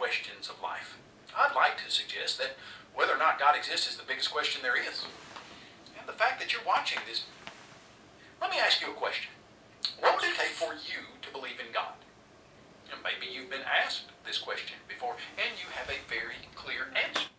questions of life. I'd like to suggest that whether or not God exists is the biggest question there is. And the fact that you're watching this, let me ask you a question. What would it take for you to believe in God? And maybe you've been asked this question before, and you have a very clear answer.